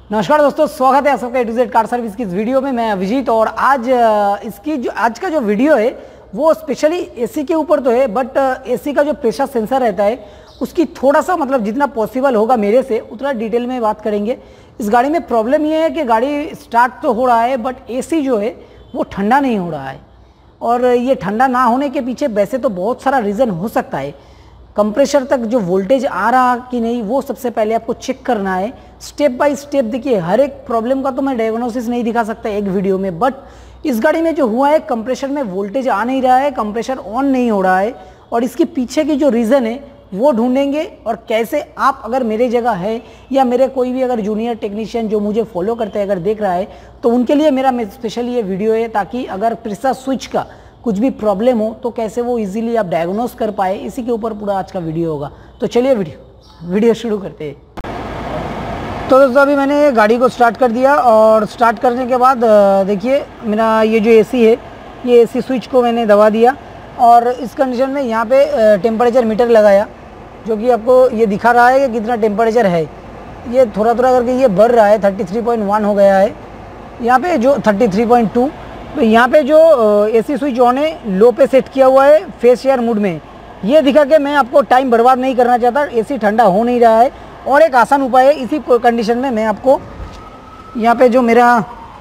नमस्कार दोस्तों, स्वागत है आप सबका A to Z car service की इस वीडियो में। मैं अभिजीत और आज आज का जो वीडियो है वो स्पेशली एसी के ऊपर तो है, बट एसी का जो प्रेशर सेंसर रहता है उसकी थोड़ा सा जितना पॉसिबल होगा मेरे से उतना डिटेल में बात करेंगे। इस गाड़ी में प्रॉब्लम ये है कि गाड़ी स्टार्ट तो हो रहा है बट एसी जो है वो ठंडा नहीं हो रहा है, और ये ठंडा ना होने के पीछे वैसे तो बहुत सारा रीज़न हो सकता है। कंप्रेसर तक जो वोल्टेज आ रहा कि नहीं वो सबसे पहले आपको चेक करना है। स्टेप बाय स्टेप देखिए, हर एक प्रॉब्लम का तो मैं डायग्नोसिस नहीं दिखा सकता एक वीडियो में, बट इस गाड़ी में जो हुआ है कंप्रेसर में वोल्टेज आ नहीं रहा है, कंप्रेसर ऑन नहीं हो रहा है, और इसके पीछे की जो रीज़न है वो ढूंढेंगे। और कैसे आप अगर मेरे जगह है या मेरे कोई भी अगर जूनियर टेक्नीशियन जो मुझे फॉलो करते हैं अगर देख रहा है तो उनके लिए मेरा स्पेशली ये वीडियो है, ताकि अगर प्रेशर स्विच का कुछ भी प्रॉब्लम हो तो कैसे वो इजीली आप डायग्नोस कर पाए, इसी के ऊपर पूरा आज का वीडियो होगा। तो चलिए वीडियो शुरू करते हैं। तो दोस्तों अभी मैंने गाड़ी को स्टार्ट कर दिया, और स्टार्ट करने के बाद देखिए मेरा ये जो एसी है ये एसी स्विच को मैंने दबा दिया, और इस कंडीशन में यहाँ पे टेम्परेचर मीटर लगाया जो कि आपको ये दिखा रहा है कि कितना टेम्परेचर है। ये थोड़ा थोड़ा करके ये बढ़ रहा है, 33.1 हो गया है यहाँ पे, जो 33.2। तो यहाँ पे जो एसी स्विच ऑन है लो पे सेट किया हुआ है, फेस शेयर मूड में। ये दिखा के मैं आपको टाइम बर्बाद नहीं करना चाहता, एसी ठंडा हो नहीं रहा है। और एक आसान उपाय है, इसी कंडीशन में मैं आपको यहाँ पे जो मेरा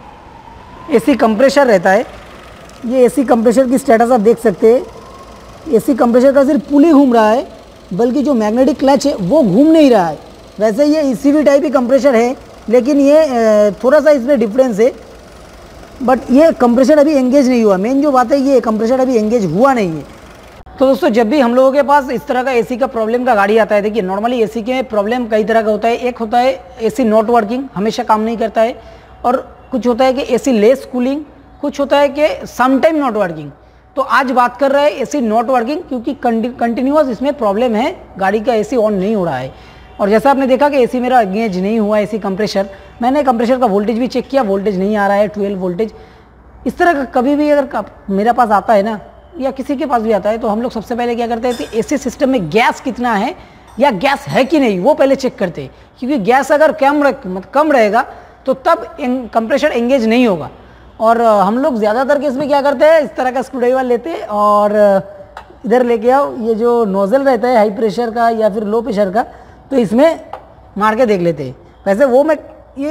एसी कंप्रेसर रहता है, ये एसी कंप्रेसर की स्टेटस आप देख सकते हैं। एसी कंप्रेसर का सिर्फ पुली घूम रहा है, बल्कि जो मैग्नेटिक क्लच है वो घूम नहीं रहा है। वैसे ये ईसीवी टाइप ही कंप्रेसर है, लेकिन ये थोड़ा सा इसमें डिफरेंस है, बट ये कंप्रेसर अभी एंगेज नहीं हुआ। मेन जो बात है ये कंप्रेसर अभी एंगेज हुआ नहीं है। तो दोस्तों जब भी हम लोगों के पास इस तरह का एसी का प्रॉब्लम का गाड़ी आता है, देखिए नॉर्मली एसी के प्रॉब्लम कई तरह का होता है। एक होता है एसी नॉट वर्किंग, हमेशा काम नहीं करता है, और कुछ होता है कि एसी लेस कूलिंग, कुछ होता है कि समटाइम नॉट वर्किंग। तो आज बात कर रहे हैं एसी नॉट वर्किंग, क्योंकि कंटिन्यूअस इसमें प्रॉब्लम है, गाड़ी का एसी ऑन नहीं हो रहा है। और जैसा आपने देखा कि एसी मेरा एंगेज नहीं हुआ, एसी कंप्रेसर, मैंने कंप्रेसर का वोल्टेज भी चेक किया, वोल्टेज नहीं आ रहा है 12 वोल्टेज। इस तरह का कभी भी अगर मेरा पास आता है ना, या किसी के पास भी आता है, तो हम लोग सबसे पहले क्या करते हैं कि एसी सिस्टम में गैस कितना है या गैस है कि नहीं वो पहले चेक करते हैं। क्योंकि गैस अगर कम रहेगा तो तब कंप्रेसर एंगेज नहीं होगा। और हम लोग ज़्यादातर केस में क्या करते हैं, इस तरह का स्क्रूड्राइवर लेते हैं और इधर लेके आओ, ये जो नोजल रहता है हाई प्रेशर का या फिर लो प्रेशर का, तो इसमें मार के देख लेते हैं। वैसे वो मैं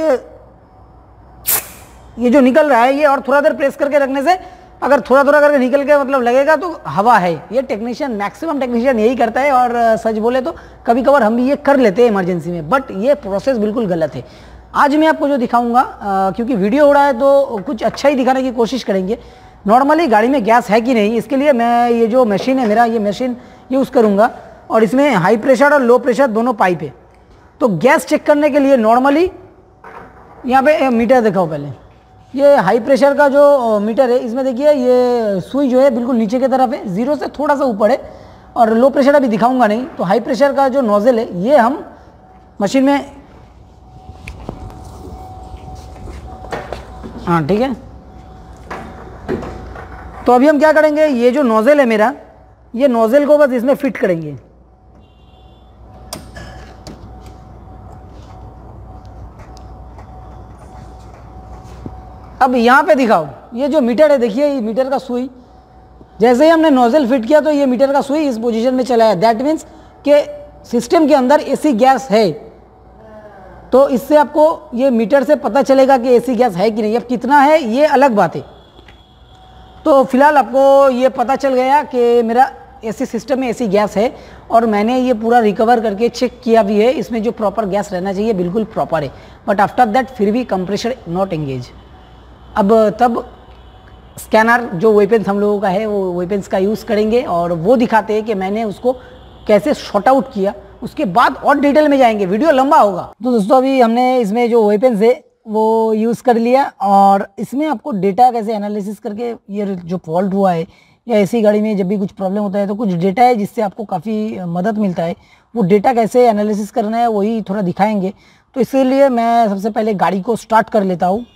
ये जो निकल रहा है ये, और थोड़ा देर प्रेस करके रखने से अगर थोड़ा थोड़ा करके निकल के लगेगा तो हवा है। ये टेक्नीशियन, मैक्सिमम टेक्नीशियन यही करता है, और सच बोले तो कभी कभार हम भी ये कर लेते हैं इमरजेंसी में, बट ये प्रोसेस बिल्कुल गलत है। आज मैं आपको जो दिखाऊंगा, क्योंकि वीडियो हो रहा है तो कुछ अच्छा ही दिखाने की कोशिश करेंगे। नॉर्मली गाड़ी में गैस है कि नहीं, इसके लिए मैं ये जो मशीन है मेरा, ये मशीन यूज़ करूँगा, और इसमें हाई प्रेशर और लो प्रेशर दोनों पाइप है। तो गैस चेक करने के लिए नॉर्मली यहाँ पे मीटर दिखाओ पहले। ये हाई प्रेशर का जो मीटर है, इसमें देखिए ये सुई जो है बिल्कुल नीचे की तरफ है, 0 से थोड़ा सा ऊपर है, और लो प्रेशर अभी दिखाऊंगा नहीं। तो हाई प्रेशर का जो नोजल है ये हम मशीन में, हाँ ठीक है। तो अभी हम क्या करेंगे, ये जो नोजल है मेरा, ये नोजल को बस इसमें फिट करेंगे। अब यहाँ पे दिखाओ, ये जो मीटर है देखिए, ये मीटर का सुई, जैसे ही हमने नोजल फिट किया तो ये मीटर का सुई इस पोजीशन में चला है। दैट मीन्स कि सिस्टम के अंदर एसी गैस है। तो इससे आपको ये मीटर से पता चलेगा कि एसी गैस है कि नहीं। अब कितना है ये अलग बात है। तो फिलहाल आपको ये पता चल गया कि मेरा एसी सिस्टम में एसी गैस है, और मैंने ये पूरा रिकवर करके चेक किया भी है, इसमें जो प्रॉपर गैस रहना चाहिए बिल्कुल प्रॉपर है। बट आफ्टर दैट फिर भी कंप्रेसर नॉट एंगेज। अब तब स्कैनर जो वेपन्स हम लोगों का है वो वेपन्स का यूज़ करेंगे, और वो दिखाते हैं कि मैंने उसको कैसे शॉर्ट आउट किया। उसके बाद और डिटेल में जाएंगे, वीडियो लंबा होगा। तो दोस्तों अभी हमने इसमें जो वेपन्स है वो यूज़ कर लिया, और इसमें आपको डेटा कैसे एनालिसिस करके, ये जो फॉल्ट हुआ है या ऐसी गाड़ी में जब भी कुछ प्रॉब्लम होता है तो कुछ डेटा है जिससे आपको काफ़ी मदद मिलता है। वो डेटा कैसे एनालिसिस करना है वही थोड़ा दिखाएंगे। तो इसीलिए मैं सबसे पहले गाड़ी को स्टार्ट कर लेता हूँ।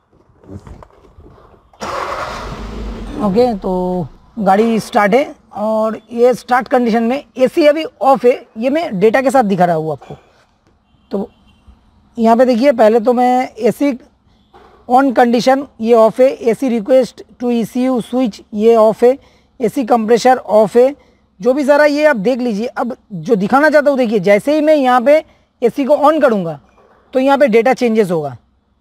ओके, तो गाड़ी स्टार्ट है, और ये स्टार्ट कंडीशन में एसी अभी ऑफ है, ये मैं डेटा के साथ दिखा रहा हूँ आपको। तो यहाँ पे देखिए, पहले तो मैं एसी ऑन कंडीशन ये ऑफ है, AC request to ECU switch ये ऑफ है, एसी कंप्रेशर ऑफ है, जो भी सारा ये आप देख लीजिए। अब जो दिखाना चाहता हूँ देखिए, जैसे ही मैं यहाँ पे एसी को ऑन करूँगा तो यहाँ पे डेटा चेंजेस होगा।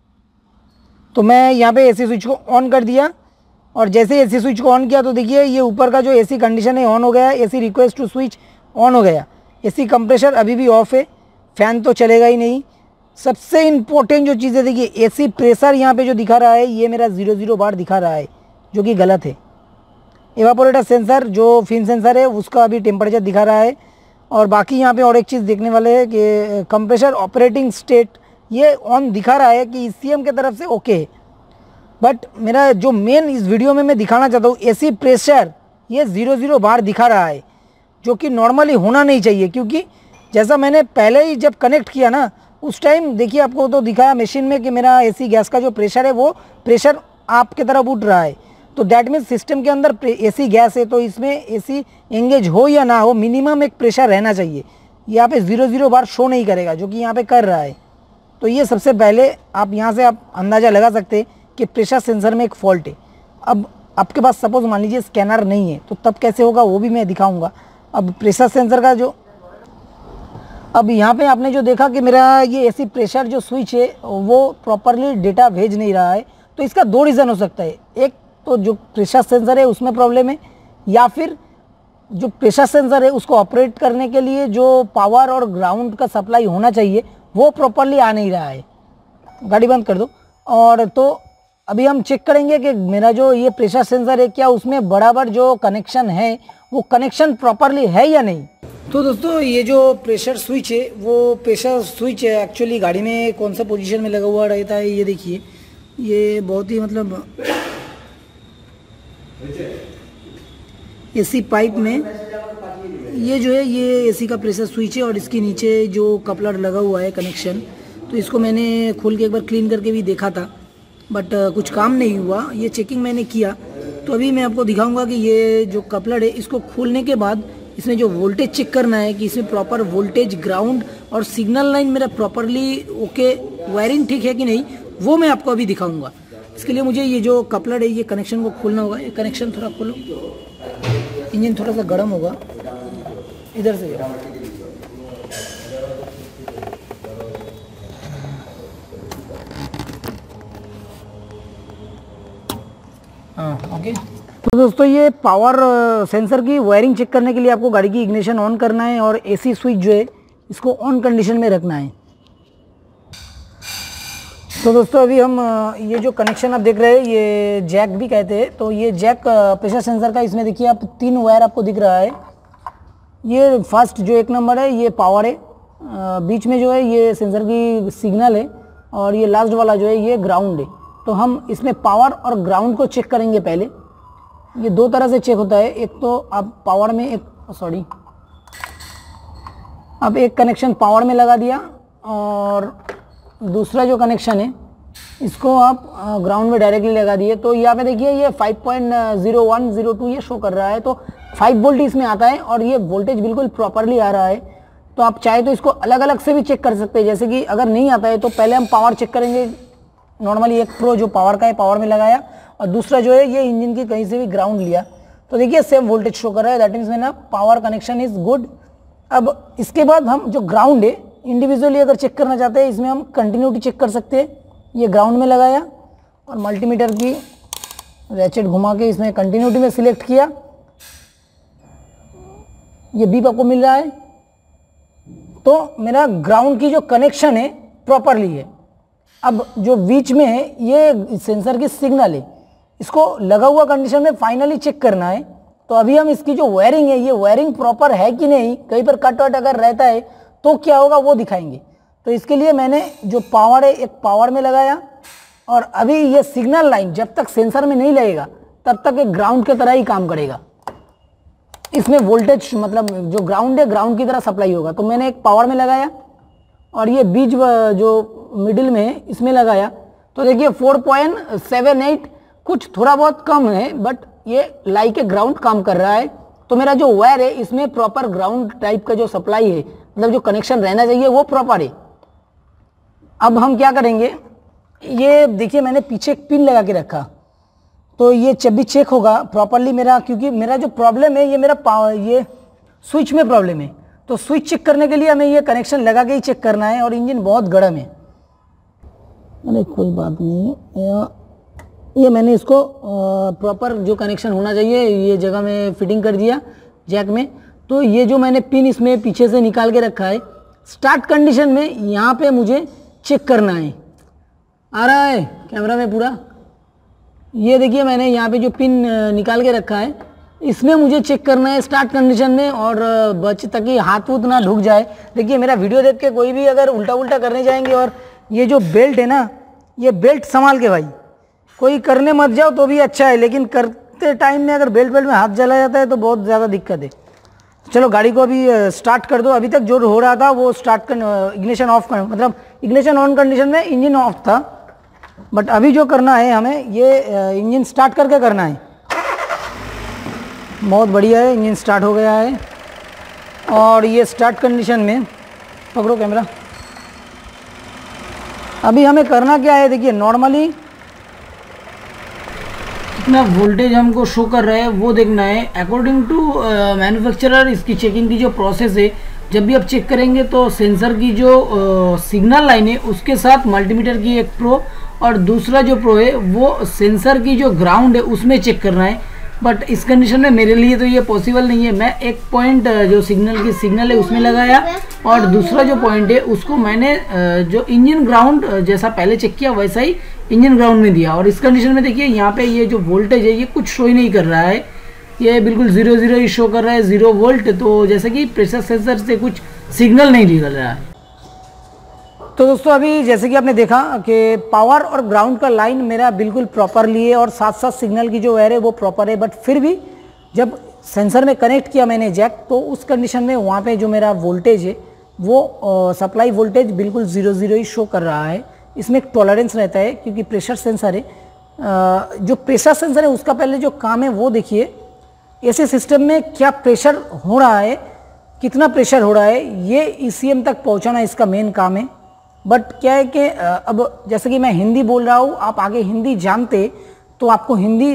तो मैं यहाँ पे एसी स्विच को ऑन कर दिया और जैसे ही एसी स्विच को ऑन किया तो देखिए ये ऊपर का जो एसी कंडीशन है ऑन हो गया, AC request to switch on हो गया, एसी कंप्रेशर अभी भी ऑफ है, फ़ैन तो चलेगा ही नहीं। सबसे इम्पोर्टेंट जो चीज़ है देखिए, एसी प्रेशर यहाँ पे जो दिखा रहा है ये मेरा 00 बार दिखा रहा है, जो कि गलत है। एवापोरेटर सेंसर जो फिल्म सेंसर है उसका अभी टेम्परेचर दिखा रहा है। और बाकी यहाँ पे और एक चीज़ देखने वाले है कि कंप्रेसर ऑपरेटिंग स्टेट ये ऑन दिखा रहा है कि ECM के तरफ से ओके है। बट मेरा जो मेन इस वीडियो में मैं दिखाना चाहता हूँ, एसी प्रेशर ये 00 बार दिखा रहा है, जो कि नॉर्मली होना नहीं चाहिए। क्योंकि जैसा मैंने पहले ही जब कनेक्ट किया ना, उस टाइम देखिए आपको तो दिखाया मशीन में कि मेरा एसी गैस का जो प्रेशर है वो प्रेशर आपकी तरफ उठ रहा है। तो दैट मीन्स सिस्टम के अंदर एसी गैस है, तो इसमें एसी एंगेज हो या ना हो मिनिमम एक प्रेशर रहना चाहिए। यहाँ पे 00 बार शो नहीं करेगा, जो कि यहाँ पे कर रहा है। तो ये सबसे पहले आप यहाँ से आप अंदाज़ा लगा सकते हैं कि प्रेशर सेंसर में एक फॉल्ट है। अब आपके पास सपोज मान लीजिए स्कैनर नहीं है, तो तब कैसे होगा वो भी मैं दिखाऊंगा। अब प्रेशर सेंसर का जो अब यहाँ पे आपने जो देखा कि मेरा ये एसी प्रेशर जो स्विच है वो प्रॉपरली डेटा भेज नहीं रहा है, तो इसका 2 रीज़न हो सकता है। एक तो जो प्रेशर सेंसर है उसमें प्रॉब्लम है, या फिर जो प्रेशर सेंसर है उसको ऑपरेट करने के लिए जो पावर और ग्राउंड का सप्लाई होना चाहिए वो प्रॉपरली आ नहीं रहा है। गाड़ी बंद कर दो। और तो अभी हम चेक करेंगे कि मेरा जो ये प्रेशर सेंसर है क्या उसमें बराबर जो कनेक्शन है वो कनेक्शन प्रॉपरली है या नहीं। तो दोस्तों ये जो प्रेशर स्विच है वो प्रेशर स्विच है एक्चुअली गाड़ी में कौन सा पोजीशन में लगा हुआ रहता है, ये देखिए। ये बहुत ही मतलब एसी पाइप में ये जो है ये एसी का प्रेशर स्विच है और इसके नीचे जो कपलर लगा हुआ है कनेक्शन, तो इसको मैंने खोल के एक बार क्लीन करके भी देखा था, बट कुछ काम नहीं हुआ। ये चेकिंग मैंने किया, तो अभी मैं आपको दिखाऊंगा कि ये जो कपलर है इसको खोलने के बाद इसमें जो वोल्टेज चेक करना है कि इसमें प्रॉपर वोल्टेज, ग्राउंड और सिग्नल लाइन मेरा प्रॉपरली ओके, वायरिंग ठीक है कि नहीं, वो मैं आपको अभी दिखाऊंगा। इसके लिए मुझे ये जो कपलर है ये कनेक्शन को खोलना होगा। ये कनेक्शन थोड़ा खोलो, इंजन थोड़ा सा गर्म होगा, इधर से हाँ ओके। तो दोस्तों ये पावर सेंसर की वायरिंग चेक करने के लिए आपको गाड़ी की इग्निशन ऑन करना है और एसी स्विच जो है इसको ऑन कंडीशन में रखना है। तो दोस्तों अभी हम ये जो कनेक्शन आप देख रहे हैं ये जैक भी कहते हैं, तो ये जैक प्रेशर सेंसर का, इसमें देखिए आप 3 वायर आपको दिख रहा है। ये फर्स्ट जो 1 नंबर है ये पावर है, बीच में जो है ये सेंसर की सिग्नल है और ये लास्ट वाला जो है ये ग्राउंड है। तो हम इसमें पावर और ग्राउंड को चेक करेंगे पहले। ये 2 तरह से चेक होता है, एक तो आप पावर में अब एक कनेक्शन पावर में लगा दिया और दूसरा जो कनेक्शन है इसको आप ग्राउंड में डायरेक्टली लगा दिए। तो यहाँ पे देखिए ये 5.0102 ये शो कर रहा है, तो 5 वोल्ट इसमें आता है और ये वोल्टेज बिल्कुल प्रॉपरली आ रहा है। तो आप चाहे तो इसको अलग अलग से भी चेक कर सकते हैं, जैसे कि अगर नहीं आता है तो पहले हम पावर चेक करेंगे। नॉर्मली एक प्रो जो पावर का है पावर में लगाया और दूसरा जो है ये इंजन की कहीं से भी ग्राउंड लिया, तो देखिए सेम वोल्टेज शो कर रहा है, दैट मीन्स मेरा पावर कनेक्शन इज गुड। अब इसके बाद हम जो ग्राउंड है इंडिविजुअली अगर चेक करना चाहते हैं, इसमें हम कंटिन्यूटी चेक कर सकते हैं। ये ग्राउंड में लगाया और मल्टीमीटर की रैचेट घुमा के इसमें कंटिन्यूटी में सिलेक्ट किया, ये बीप आपको मिल रहा है। तो मेरा ग्राउंड की जो कनेक्शन है प्रॉपरली है। अब जो बीच में है ये सेंसर की सिग्नल है, इसको लगा हुआ कंडीशन में फाइनली चेक करना है। तो अभी हम इसकी जो वायरिंग है ये वायरिंग प्रॉपर है कि नहीं, कहीं पर कट वट अगर रहता है तो क्या होगा वो दिखाएंगे। तो इसके लिए मैंने जो पावर है एक पावर में लगाया और अभी ये सिग्नल लाइन जब तक सेंसर में नहीं लगेगा तब तक एक ग्राउंड की तरह ही काम करेगा। इसमें वोल्टेज मतलब जो ग्राउंड है ग्राउंड की तरह सप्लाई होगा। तो मैंने एक पावर में लगाया और ये बीच जो मिडिल में है इसमें लगाया, तो देखिए 4.78 कुछ थोड़ा बहुत कम है, बट ये लाइक ए ग्राउंड काम कर रहा है। तो मेरा जो वायर है इसमें प्रॉपर ग्राउंड टाइप का जो सप्लाई है, मतलब जो कनेक्शन रहना चाहिए वो प्रॉपर है। अब हम क्या करेंगे, ये देखिए मैंने पीछे एक पिन लगा के रखा, तो ये जब भी चेक होगा प्रॉपरली मेरा, क्योंकि मेरा जो प्रॉब्लम है ये मेरा ये स्विच में प्रॉब्लम है, तो स्विच चेक करने के लिए हमें ये कनेक्शन लगा के ही चेक करना है। और इंजन बहुत गर्म है। अरे कोई बात नहीं, ये मैंने इसको प्रॉपर जो कनेक्शन होना चाहिए ये जगह में फिटिंग कर दिया जैक में। तो ये जो मैंने पिन इसमें पीछे से निकाल के रखा है, स्टार्ट कंडीशन में यहाँ पे मुझे चेक करना है। आ रहा है कैमरा में पूरा? ये देखिए मैंने यहाँ पे जो पिन निकाल के रखा है, इसमें मुझे चेक करना है स्टार्ट कंडीशन में, और बच ताकि हाथ वूथ ना ढुक जाए। देखिए मेरा वीडियो देख के कोई भी अगर उल्टा उल्टा करने जाएंगे, और ये जो बेल्ट है ना, ये बेल्ट संभाल के भाई, कोई करने मत जाओ तो भी अच्छा है, लेकिन करते टाइम में अगर बेल्ट में हाथ जला जाता है तो बहुत ज़्यादा दिक्कत है। चलो गाड़ी को अभी स्टार्ट कर दो। अभी तक जो हो रहा था वो इग्निशन ऑफ कर, मतलब इग्निशन ऑन कंडीशन में इंजन ऑफ था, बट अभी जो करना है हमें ये इंजन स्टार्ट करके करना है। बहुत बढ़िया है, इंजन स्टार्ट हो गया है। और ये स्टार्ट कंडीशन में पकड़ो कैमरा। अभी हमें करना क्या है, देखिए नॉर्मली कितना वोल्टेज हमको शो कर रहा है वो देखना है। अकॉर्डिंग टू मैन्युफैक्चरर इसकी चेकिंग की जो प्रोसेस है, जब भी आप चेक करेंगे तो सेंसर की जो सिग्नल लाइन है उसके साथ मल्टीमीटर की एक प्रो और दूसरा जो प्रो है वो सेंसर की जो ग्राउंड है उसमें चेक करना है। बट इस कंडीशन में मेरे लिए तो ये पॉसिबल नहीं है। मैं एक पॉइंट जो सिग्नल है उसमें लगाया, और दूसरा जो पॉइंट है उसको मैंने जो इंजन ग्राउंड जैसा पहले चेक किया वैसा ही इंजन ग्राउंड में दिया। और इस कंडीशन में देखिए यहाँ पे ये जो वोल्टेज है ये कुछ शो ही नहीं कर रहा है, ये बिल्कुल 0 ही शो कर रहा है, 0 वोल्ट। तो जैसे कि प्रेशर सेंसर से कुछ सिग्नल नहीं निकल रहा है। तो दोस्तों अभी जैसे कि आपने देखा कि पावर और ग्राउंड का लाइन मेरा बिल्कुल प्रॉपरली है, और साथ साथ सिग्नल की जो वायर है वो प्रॉपर है। बट फिर भी जब सेंसर में कनेक्ट किया मैंने जैक, तो उस कंडीशन में वहाँ पे जो मेरा वोल्टेज है वो सप्लाई वोल्टेज बिल्कुल 0 ही शो कर रहा है। इसमें एक टॉलरेंस रहता है, क्योंकि प्रेशर सेंसर है। जो प्रेशर सेंसर है उसका पहले जो काम है वो देखिए, ऐसे सिस्टम में क्या प्रेशर हो रहा है, कितना प्रेशर हो रहा है, ये ECM तक पहुँचाना इसका मेन काम है। बट क्या है कि अब जैसे कि मैं हिंदी बोल रहा हूँ, आप आगे हिंदी जानते तो आपको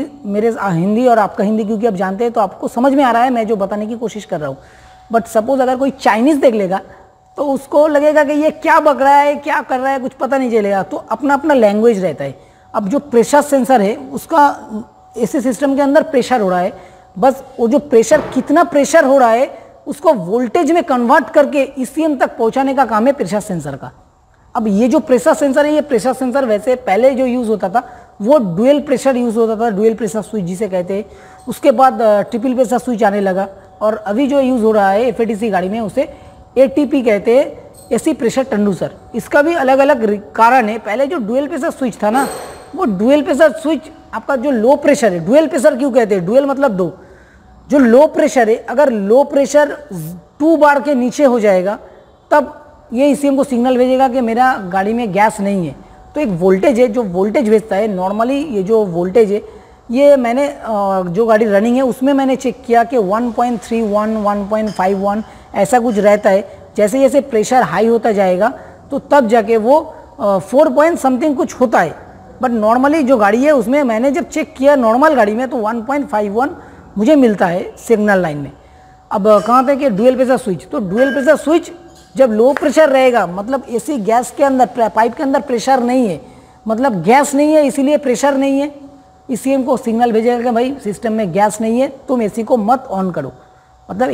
हिंदी और आपका हिंदी क्योंकि आप जानते हैं तो आपको समझ में आ रहा है मैं जो बताने की कोशिश कर रहा हूँ। बट सपोज अगर कोई चाइनीज़ देख लेगा तो उसको लगेगा कि ये क्या बक रहा है, क्या कर रहा है, कुछ पता नहीं चलेगा। तो अपना अपना लैंग्वेज रहता है। अब जो प्रेशर सेंसर है उसका ऐसे सिस्टम के अंदर प्रेशर हो रहा है, बस वो जो प्रेशर कितना प्रेशर हो रहा है उसको वोल्टेज में कन्वर्ट करके ECM तक पहुँचाने का काम है प्रेशर सेंसर का। अब ये जो प्रेशर सेंसर है, ये प्रेशर सेंसर वैसे पहले जो यूज़ होता था वो डुअल प्रेशर यूज़ होता था, डुअल प्रेशर स्विच जिसे कहते हैं। उसके बाद ट्रिपल प्रेशर स्विच आने लगा, और अभी जो यूज़ हो रहा है FATC गाड़ी में उसे ATP कहते हैं, AC प्रेशर ट्रांसड्यूसर। इसका भी अलग अलग कारण है। पहले जो डुअल प्रेशर स्विच था ना, वो डुअल प्रेशर स्विच आपका जो लो प्रेशर है, डुअल प्रेशर क्यों कहते हैं, डुअल मतलब दो, जो लो प्रेशर है, अगर लो प्रेशर 2 बार के नीचे हो जाएगा तब ये ECM को सिग्नल भेजेगा कि मेरा गाड़ी में गैस नहीं है। तो एक वोल्टेज है जो वोल्टेज भेजता है। नॉर्मली ये जो वोल्टेज है ये मैंने जो गाड़ी रनिंग है उसमें मैंने चेक किया कि 1.31 1.51 ऐसा कुछ रहता है। जैसे जैसे प्रेशर हाई होता जाएगा तो तब जाके वो 4 पॉइंट समथिंग कुछ होता है। बट नॉर्मली जो गाड़ी है उसमें मैंने जब चेक किया नॉर्मल गाड़ी में तो 1.51 मुझे मिलता है सिग्नल लाइन में। अब कहाँ पे कि डुअल प्रेशर स्विच, तो डुअल प्रेशर स्विच जब लो प्रेशर रहेगा मतलब AC गैस के अंदर पाइप के अंदर प्रेशर नहीं है, मतलब गैस नहीं है इसीलिए प्रेशर नहीं है। ECM को सिग्नल भेजेगा कि भाई सिस्टम में गैस नहीं है, तुम AC को मत ऑन करो। मतलब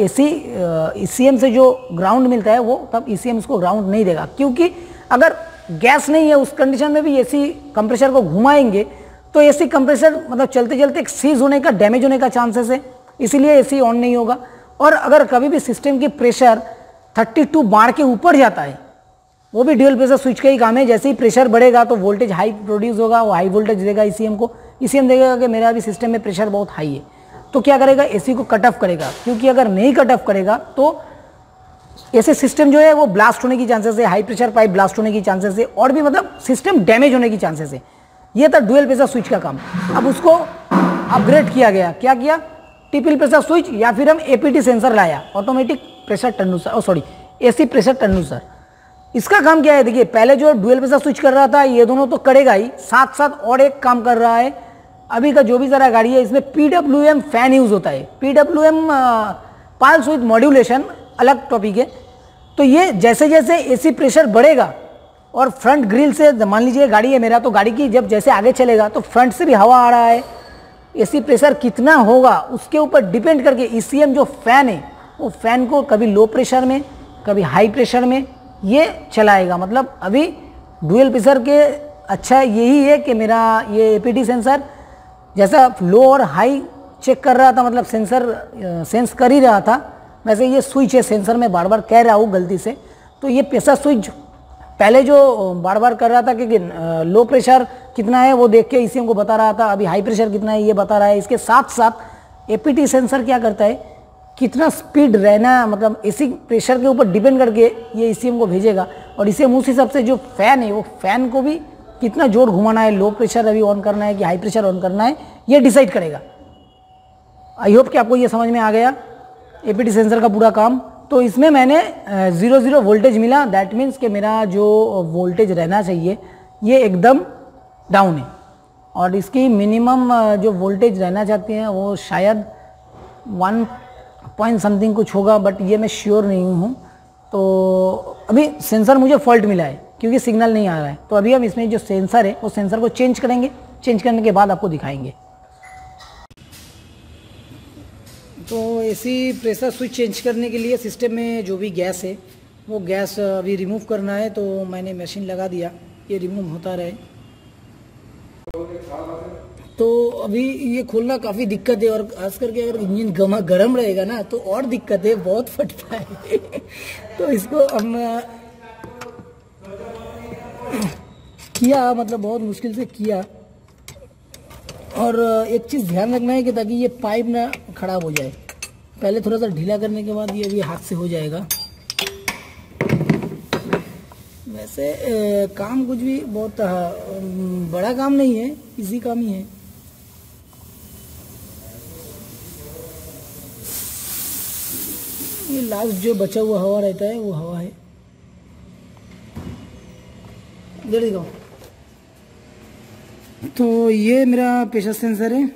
ECM से जो ग्राउंड मिलता है वो तब ECM उसको ग्राउंड नहीं देगा, क्योंकि अगर गैस नहीं है उस कंडीशन में भी AC कंप्रेसर को घुमाएंगे तो AC कंप्रेसर मतलब चलते चलते एक सीज होने का, डैमेज होने का चांसेस है, इसीलिए AC ऑन नहीं होगा। और अगर कभी भी सिस्टम की प्रेशर 32 बार के ऊपर जाता है, वो भी ड्यूअल प्रेशर स्विच का ही काम है। जैसे ही प्रेशर बढ़ेगा तो वोल्टेज हाई प्रोड्यूस होगा, वो हाई वोल्टेज देगा ECM को। ECM देगा कि मेरा भी सिस्टम में प्रेशर बहुत हाई है, तो क्या करेगा AC को कट ऑफ करेगा, क्योंकि अगर नहीं कट ऑफ करेगा तो ऐसे सिस्टम जो है वो ब्लास्ट होने की चांसेस है, हाई प्रेशर पाइप ब्लास्ट होने की चांसेस है, और भी मतलब सिस्टम डैमेज होने की चांसेस है। ये था डुअल प्रेशर स्विच का काम। अब उसको अपग्रेड किया गया, क्या किया, ट्रिपल प्रेशर स्विच, या फिर हम APT सेंसर लाया, automatic pressure transducer, AC pressure transducer. इसका काम क्या है, देखिए पहले जो डुअल प्रेशर स्विच कर रहा था ये दोनों तो करेगा ही, साथ साथ और एक काम कर रहा है। अभी का जो भी ज़रा गाड़ी है इसमें PWM फैन यूज़ होता है। PWM पल्स विद मॉड्यूलेशन अलग टॉपिक है। तो ये जैसे जैसे AC प्रेशर बढ़ेगा और फ्रंट ग्रिल से, मान लीजिए गाड़ी है मेरा, तो गाड़ी की जब जैसे आगे चलेगा तो फ्रंट से भी हवा आ रहा है, AC प्रेशर कितना होगा उसके ऊपर डिपेंड करके ECM जो फैन है वो फैन को कभी लो प्रेशर में कभी हाई प्रेशर में ये चलाएगा। मतलब अभी डुअल प्रेशर के अच्छा यही है कि मेरा ये APT सेंसर जैसा लो और हाई चेक कर रहा था, मतलब सेंसर सेंस कर ही रहा था, वैसे ये स्विच है सेंसर में बार बार कह रहा हूँ गलती से। तो ये प्रेशर स्विच पहले जो बार बार कर रहा था कि लो प्रेशर कितना है वो देख के ECM को बता रहा था, अभी हाई प्रेशर कितना है ये बता रहा है। इसके साथ साथ APT सेंसर क्या करता है, कितना स्पीड रहना, मतलब AC प्रेशर के ऊपर डिपेंड करके ये ECM को भेजेगा और ECM उस हिसाब से जो फैन है वो फैन को भी कितना जोर घुमाना है, लो प्रेशर अभी ऑन करना है कि हाई प्रेशर ऑन करना है, ये डिसाइड करेगा। आई होप कि आपको ये समझ में आ गया APT सेंसर का पूरा काम। तो इसमें मैंने 0 वोल्टेज मिला, दैट मीन्स कि मेरा जो वोल्टेज रहना चाहिए ये एकदम डाउन है और इसकी मिनिमम जो वोल्टेज रहना चाहते हैं वो शायद 1 पॉइंट समथिंग कुछ होगा, बट ये मैं श्योर नहीं हूँ। तो अभी सेंसर मुझे फॉल्ट मिला है क्योंकि सिग्नल नहीं आ रहा है, तो अभी हम इसमें जो सेंसर है वो सेंसर को चेंज करेंगे, चेंज करने के बाद आपको दिखाएंगे। तो AC प्रेशर स्विच चेंज करने के लिए सिस्टम में जो भी गैस है वो गैस अभी रिमूव करना है, तो मैंने मशीन लगा दिया, ये रिमूव होता रहे। तो अभी ये खोलना काफ़ी दिक्कत है और खास करके अगर इंजन गर्म रहेगा ना तो और दिक्कत है, बहुत फटता है। तो इसको हम किया, मतलब बहुत मुश्किल से किया। और एक चीज़ ध्यान रखना है कि ताकि ये पाइप ना खराब हो जाए, पहले थोड़ा सा ढीला करने के बाद ये अभी हाथ से हो जाएगा। वैसे काम कुछ भी बहुत बड़ा काम नहीं है, इजी काम ही है। ये लास्ट जो बचा हुआ हवा रहता है वो हवा है, इधर दिखाओ। तो ये मेरा प्रेशर सेंसर है,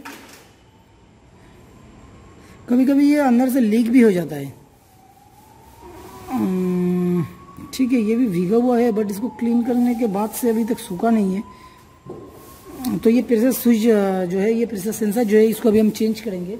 कभी कभी ये अंदर से लीक भी हो जाता है। ठीक है, ये भी भीगा हुआ है बट इसको क्लीन करने के बाद से अभी तक सूखा नहीं है। तो ये प्रेशर स्विच जो है, ये प्रेशर सेंसर जो है, इसको अभी हम चेंज करेंगे।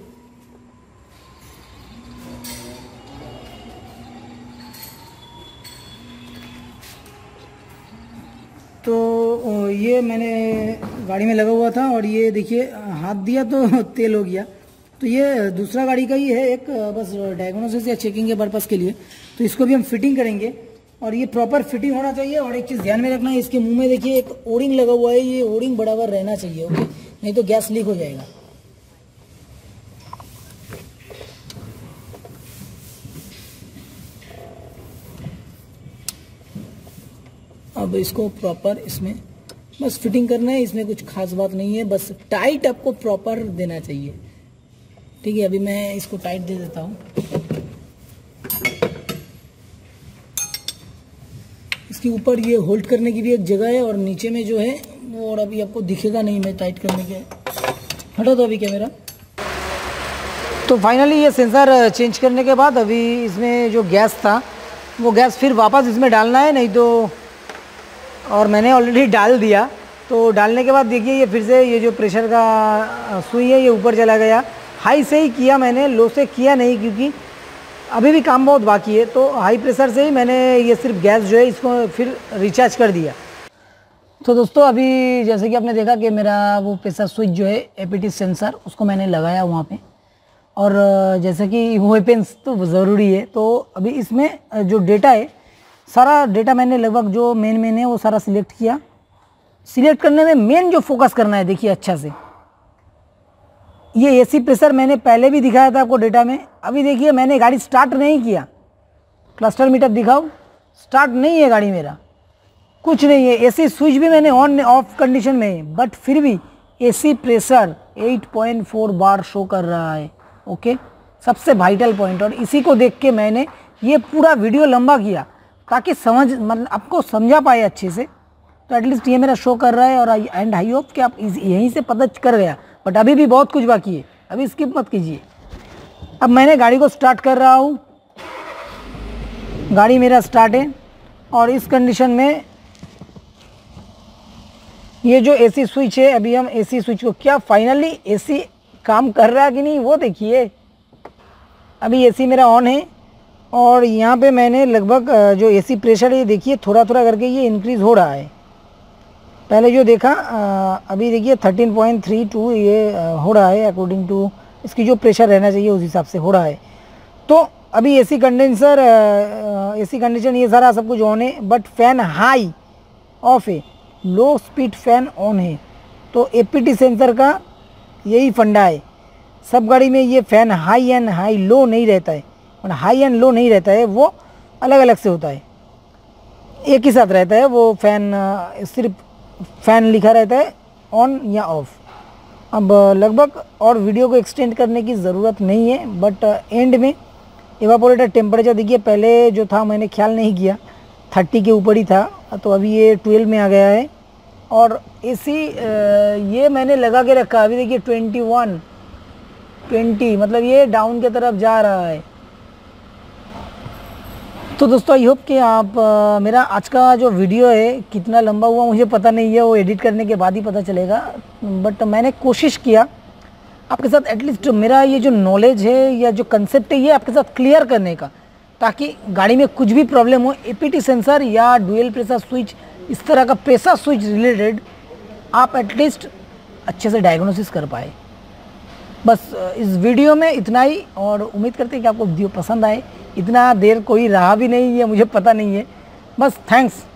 तो ये मैंने गाड़ी में लगा हुआ था और ये देखिए हाथ दिया तो तेल हो गया। तो ये दूसरा गाड़ी का ही है एक, बस डायग्नोसिस या चेकिंग के पर्पज़ के लिए। तो इसको भी हम फिटिंग करेंगे और ये प्रॉपर फिटिंग होना चाहिए। और एक चीज़ ध्यान में रखना है, इसके मुंह में देखिए एक ओरिंग लगा हुआ है, ये ओरिंग बराबर रहना चाहिए, ओके, नहीं तो गैस लीक हो जाएगा। अब इसको प्रॉपर इसमें बस फिटिंग करना है, इसमें कुछ खास बात नहीं है, बस टाइट आपको प्रॉपर देना चाहिए। ठीक है, अभी मैं इसको टाइट दे देता हूँ। इसके ऊपर ये होल्ड करने की भी एक जगह है और नीचे में जो है वो, और अभी आपको दिखेगा नहीं मैं टाइट करने के, हटा दो अभी कैमरा। तो फाइनली ये सेंसर चेंज करने के बाद अभी इसमें जो गैस था वो गैस फिर वापस इसमें डालना है, नहीं तो, और मैंने ऑलरेडी डाल दिया। तो डालने के बाद देखिए ये फिर से ये जो प्रेशर का सुई है ये ऊपर चला गया। हाई से ही किया मैंने, लो से किया नहीं क्योंकि अभी भी काम बहुत बाकी है। तो हाई प्रेशर से ही मैंने ये सिर्फ गैस जो है इसको फिर रिचार्ज कर दिया। तो दोस्तों अभी जैसे कि आपने देखा कि मेरा वो प्रेशर स्विच जो है APT सेंसर उसको मैंने लगाया वहाँ पे, और जैसे कि वेपन्स तो ज़रूरी है। तो अभी इसमें जो डेटा है, सारा डेटा मैंने लगभग जो मेन है वो सारा सिलेक्ट किया। सिलेक्ट करने में मेन जो फोकस करना है, देखिए अच्छा से, ये AC प्रेशर मैंने पहले भी दिखाया था आपको डेटा में। अभी देखिए मैंने गाड़ी स्टार्ट नहीं किया, क्लस्टर मीटर दिखाओ, स्टार्ट नहीं है गाड़ी, मेरा कुछ नहीं है। AC स्विच भी मैंने ऑन ऑफ कंडीशन में है, बट फिर भी AC प्रेशर 8.4 बार शो कर रहा है। ओके, सबसे वाइटल पॉइंट। और इसी को देख के मैंने ये पूरा वीडियो लंबा किया ताकि मतलब आपको समझा पाए अच्छे से। तो एटलीस्ट ये मेरा शो कर रहा है और एंड आई होप कि आप यहीं से पता कर गया, बट अभी भी बहुत कुछ बाकी है, अभी स्किप मत कीजिए। अब मैंने गाड़ी को स्टार्ट कर रहा हूँ, गाड़ी मेरा स्टार्ट है और इस कंडीशन में ये जो एसी स्विच है, अभी हम एसी स्विच को, क्या फाइनली एसी काम कर रहा है कि नहीं वो देखिए। अभी एसी मेरा ऑन है और यहाँ पे मैंने लगभग जो एसी प्रेशर है देखिए थोड़ा थोड़ा करके ये इंक्रीज़ हो रहा है। पहले जो देखा अभी देखिए 13.32 ये हो रहा है, अकॉर्डिंग टू इसकी जो प्रेशर रहना चाहिए उस हिसाब से हो रहा है। तो अभी एसी कंडेंसर, एसी कंडीशन ये सारा सब कुछ ऑन है, बट फैन हाई ऑफ है, लो स्पीड फैन ऑन है। तो एपीटी सेंसर का यही फंडा है, सब गाड़ी में ये fan high and high low नहीं रहता है, और हाई एंड लो नहीं रहता है, वो अलग अलग से होता है, एक ही साथ रहता है वो फैन, सिर्फ फैन लिखा रहता है ऑन या ऑफ। अब लगभग और वीडियो को एक्सटेंड करने की ज़रूरत नहीं है, बट एंड में एवापोरेटर टेम्परेचर देखिए, पहले जो था मैंने ख्याल नहीं किया, 30 के ऊपर ही था, तो अभी ये 12 में आ गया है। और एसी ये मैंने लगा के रखा, अभी देखिए 21, 20, मतलब ये डाउन की तरफ जा रहा है। तो दोस्तों आई होप कि आप मेरा आज का जो वीडियो है कितना लंबा हुआ मुझे पता नहीं है, वो एडिट करने के बाद ही पता चलेगा, बट मैंने कोशिश किया आपके साथ एटलीस्ट मेरा ये जो नॉलेज है या जो कंसेप्ट है ये आपके साथ क्लियर करने का, ताकि गाड़ी में कुछ भी प्रॉब्लम हो, एपीटी सेंसर या डुअल प्रेशर स्विच, इस तरह का प्रेशर स्विच रिलेटेड आप एटलीस्ट अच्छे से डायग्नोसिस कर पाए। बस इस वीडियो में इतना ही, और उम्मीद करते हैं कि आपको वीडियो पसंद आए। इतना देर कोई रहा भी नहीं है, मुझे पता नहीं है, बस थैंक्स।